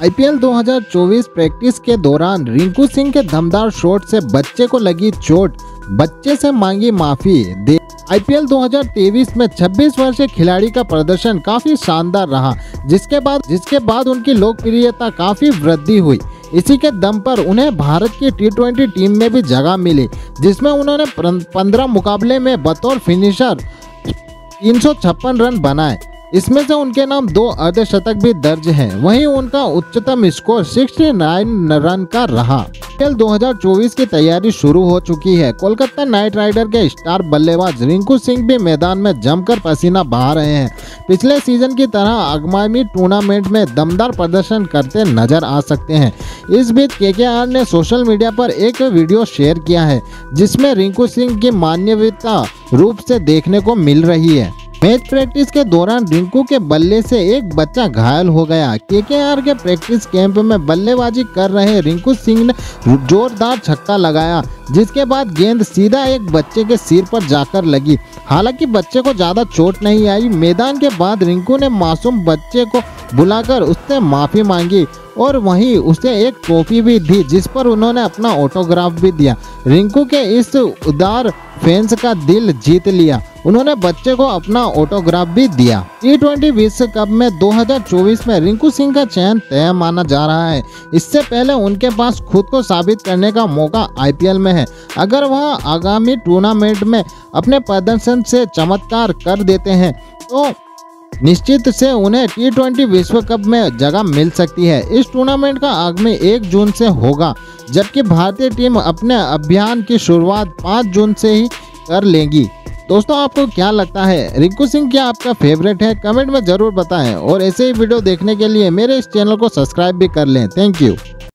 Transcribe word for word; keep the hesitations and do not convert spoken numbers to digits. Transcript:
IPL दो हज़ार चौबीस प्रैक्टिस के दौरान रिंकू सिंह के दमदार शॉट से बच्चे को लगी चोट, बच्चे से मांगी माफी। आईपीएल दो हज़ार तेईस में छब्बीस वर्षीय खिलाड़ी का प्रदर्शन काफी शानदार रहा, जिसके बाद जिसके बाद उनकी लोकप्रियता काफी वृद्धि हुई। इसी के दम पर उन्हें भारत की टी ट्वेंटी टीम में भी जगह मिली, जिसमें उन्होंने पंद्रह मुकाबले में बतौर फिनिशर तीन सौ छप्पन रन बनाए। इसमें से उनके नाम दो अर्धशतक भी दर्ज हैं। वहीं उनका उच्चतम स्कोर उनहत्तर रन का रहा। आईपीएल दो हज़ार चौबीस की तैयारी शुरू हो चुकी है। कोलकाता नाइट राइडर के स्टार बल्लेबाज रिंकू सिंह भी मैदान में जमकर पसीना बहा रहे हैं। पिछले सीजन की तरह आगामी टूर्नामेंट में दमदार प्रदर्शन करते नजर आ सकते हैं। इस बीच केकेआर ने सोशल मीडिया पर एक वीडियो शेयर किया है, जिसमें रिंकू सिंह की मानवीयता रूप से देखने को मिल रही है। मैच प्रैक्टिस के दौरान रिंकू के बल्ले से एक बच्चा घायल हो गया। केकेआर के प्रैक्टिस कैंप में बल्लेबाजी कर रहे रिंकू सिंह ने जोरदार छक्का लगाया, जिसके बाद गेंद सीधा एक बच्चे के सिर पर जाकर लगी। हालांकि बच्चे को ज़्यादा चोट नहीं आई। मैदान के बाद रिंकू ने मासूम बच्चे को बुलाकर उससे माफ़ी मांगी और वहीं उसे एक ट्रॉफी भी दी, जिस पर उन्होंने अपना ऑटोग्राफ भी दिया। रिंकू के इस उदार फैंस का दिल जीत लिया। उन्होंने बच्चे को अपना ऑटोग्राफ भी दिया। टी ट्वेंटी विश्व कप में दो हज़ार चौबीस में रिंकू सिंह का चयन तय माना जा रहा है। इससे पहले उनके पास खुद को साबित करने का मौका आईपीएल में है। अगर वह आगामी टूर्नामेंट में अपने प्रदर्शन से चमत्कार कर देते हैं तो निश्चित से उन्हें टी ट्वेंटी विश्व कप में जगह मिल सकती है। इस टूर्नामेंट का आगामी एक जून से होगा, जबकि भारतीय टीम अपने अभियान की शुरुआत पाँच जून से ही कर लेगी। दोस्तों, आपको क्या लगता है, रिंकू सिंह क्या आपका फेवरेट है? कमेंट में जरूर बताएं और ऐसे ही वीडियो देखने के लिए मेरे इस चैनल को सब्सक्राइब भी कर लें। Thank you.